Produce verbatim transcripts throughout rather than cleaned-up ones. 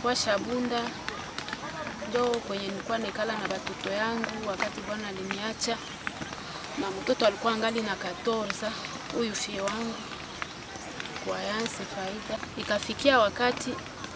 ilikuwa Shabunda, ndio kwenye nilikuwa nikala na watoto yangu wakati bwana aliniacha, na mtoto alikuwa angali na katorza, huyu fie wangu kwa yansi faida. Ikafikia wakati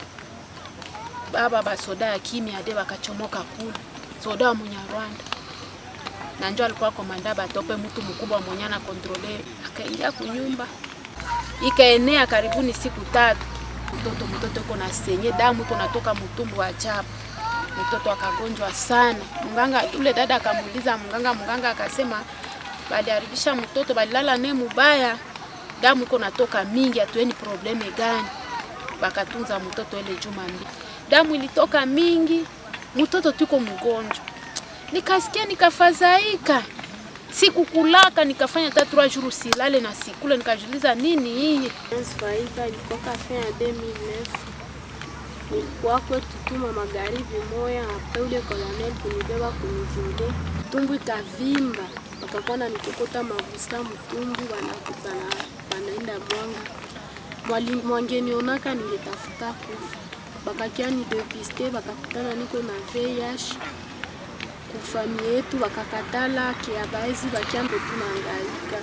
baba basoda ya kimya ade wakachomoka kule, soda wa Munyarwanda, na njoo alikuwa komanda batope mtu mkubwa mwenye na kontrole, akaingia kunyumba. Ikaenea karibuni siku tatu. Mtoto mtoto yuko na senye damu iko natoka mtumbo wa ajabu. Mtoto akagonjwa sana. Mganga yule dada akamuuliza mganga, mganga akasema baliharibisha mtoto, balilala naye mubaya. Damu iko natoka mingi, atueni probleme gani? Bakatunza mtoto ile juma mbili. Damu ilitoka mingi, mtoto tuko mgonjwa. Nikasikia nikafadhaika. Sikukulaka, nikafanya tatu wa juru silale na sikule, nikajiuliza nini hii? Faida ilikuwa kafe ya deux mille neuf. Nilikuwa kwetu tuma magharibi moya, hapo ule colonel kunibeba kunivinde. Tumbu ikavimba, wakakuwa na nikokota magusta mtumbu, wanakutana wanaenda mwanga. Mwalimu mwangenionaka ningetafuta kufa. Bakakia ni depiste, bakakutana niko na V I H. Kufami yetu wakakatala kia baezi bakiambo tunaangaika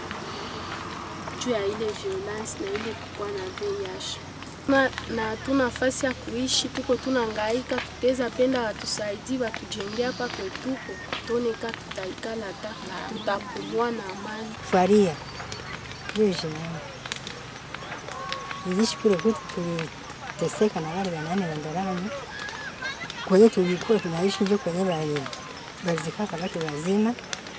juu ya ile violence na ile kukua na V I H. Na, na tuna nafasi ya kuishi, tuko tunaangaika, tuteza penda watusaidi, watujengea hapa kwetuko, toneka tutaikala hata, tutapumua na amani. Faria, hiyo jina. Nilishi kule kwetu tuliteseka na wale wanane wandarani. Kwa hiyo tulikuwa tunaishi nje kwenye wale bazikaka watu wazima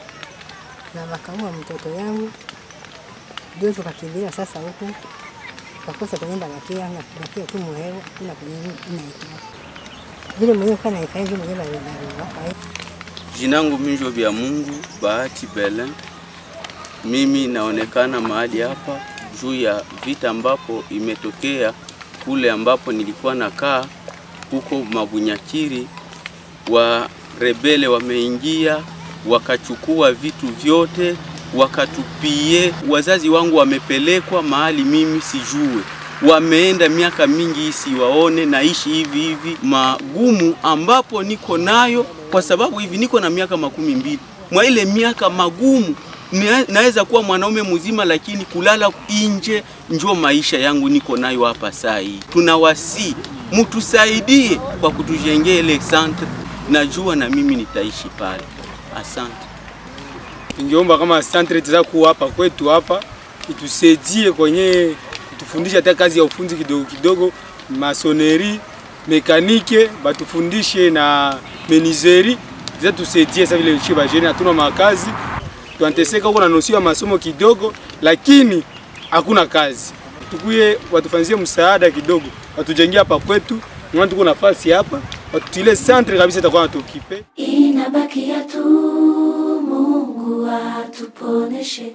na wakaua mtoto yangu, ndio tukakimbia sasa huko, tukakosa kwenda bakia na bakia tu muhewa kuna kwenye nini vile mwenyewe kana ikaje mwenyewe bali. Jinangu minjo vya Mungu Bahati Belen. Mimi naonekana mahali hapa juu ya vita ambapo imetokea kule ambapo nilikuwa nakaa huko Mabunyakiri. Wa rebele wameingia wakachukua vitu vyote wakatupie. Wazazi wangu wamepelekwa mahali mimi sijue, wameenda miaka mingi siwaone, naishi hivi hivi magumu ambapo niko nayo, kwa sababu hivi niko na miaka makumi mbili. Mwa ile miaka magumu naweza kuwa mwanaume mzima, lakini kulala nje njoo maisha yangu niko nayo hapa saa hii. Tunawasi mtusaidie kwa kutujengea ile center, najua na mimi nitaishi pale. Asante. Ningeomba kama center itaza kuwa hapa kwetu hapa itusaidie kwenye kutufundisha hata kazi ya ufundi kidogo kidogo, masoneri, mekanike, batufundishe na menizeri, za tusaidie sasa vile chiba jeni hatuna makazi. Tuanteseka huko na nosio ya masomo kidogo, lakini hakuna kazi. Tukuye watufanzie msaada kidogo, watujengea hapa kwetu, mwana tuko nafasi hapa, watutile centre kabisa itakuwa natukipe. Inabaki ya tu Mungu atuponeshe.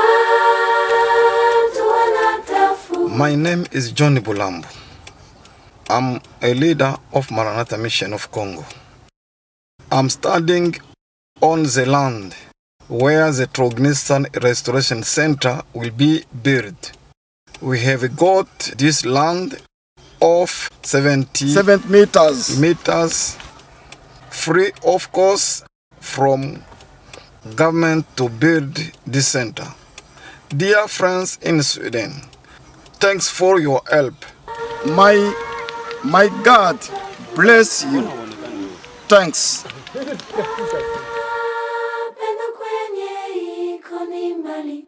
Watu wanatafu. My name is John Bulambo. I'm a leader of Maranatha Mission of Congo. I'm studying on the land where the Trosgnistans Restoration Center will be built. We have got this land of seventy meters. meters free of cost from government to build this center. Dear friends in Sweden, thanks for your help. My, my God bless you. Thanks. Pendo kwenye iko ni mbali.